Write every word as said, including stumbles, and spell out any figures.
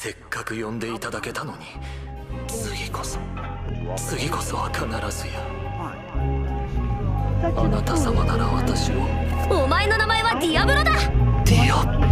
せっかく呼んでいただけたのに、次こそ次こそは必ずや。あなた様なら私を。 お前の名前はディアブロだ。 ディア